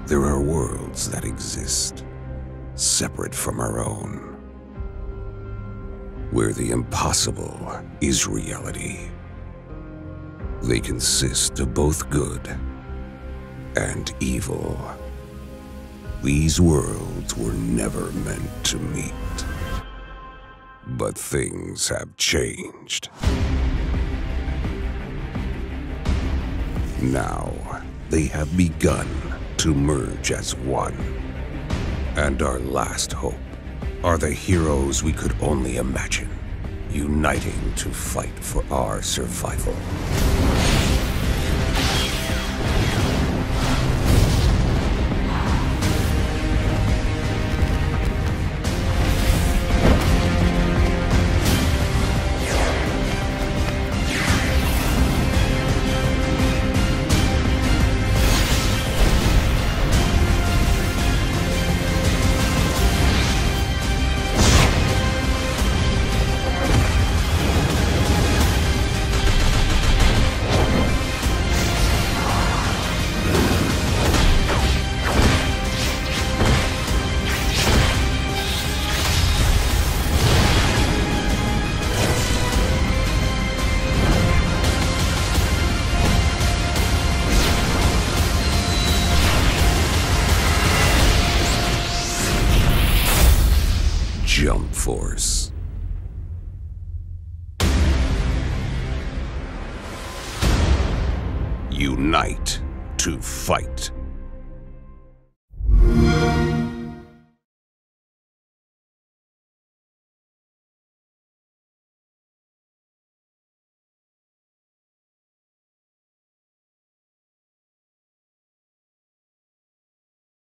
There are worlds that exist, separate from our own, where the impossible is reality. They consist of both good and evil. These worlds were never meant to meet. But things have changed. Now, they have begun to merge as one. And our last hope are the heroes we could only imagine, uniting to fight for our survival. Jump Force. Unite to fight.